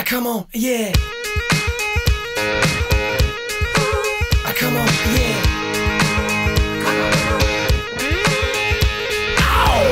come on, yeah. Come on, yeah. Ow!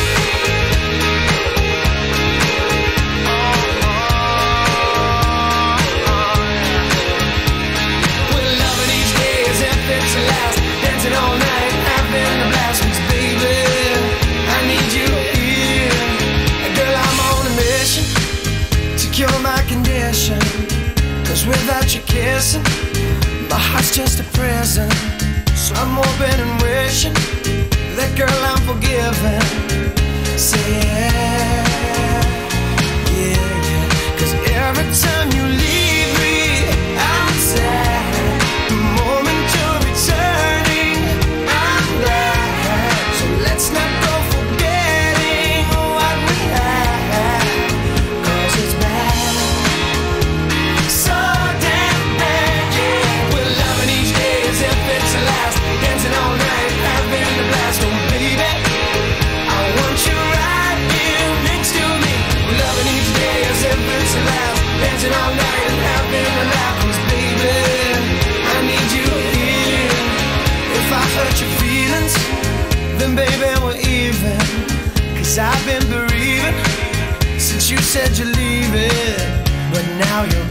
We're loving each day as if it's the last. Dancing all night, having a blast. 'Cause baby, I need you here. Girl, I'm on a mission to cure my condition. 'Cause without you kissing, my heart's just a prison. So I'm hoping and wishing that girl I'm forgiven. Say yeah, yeah, yeah. 'Cause every time you leave me, I'm sad. The moment you're returning, I'm glad. So let's not go forgetting what we had. 'Cause it's bad, so damn bad, yeah. We're loving each day as if it's the last. Dancing all night, having a blast. Oh baby, I want you right here next to me. We're loving each day as if it's the last. Dancing all night and having a laugh. 'Cause baby, I need you here. If I hurt your feelings, then baby we're even. 'Cause I've been bereaving since you said you're leaving. But now you're